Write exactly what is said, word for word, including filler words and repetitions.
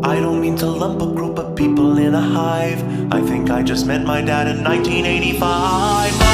I don't mean to lump a group of people in a hive. I think I just met my dad in nineteen eighty-five.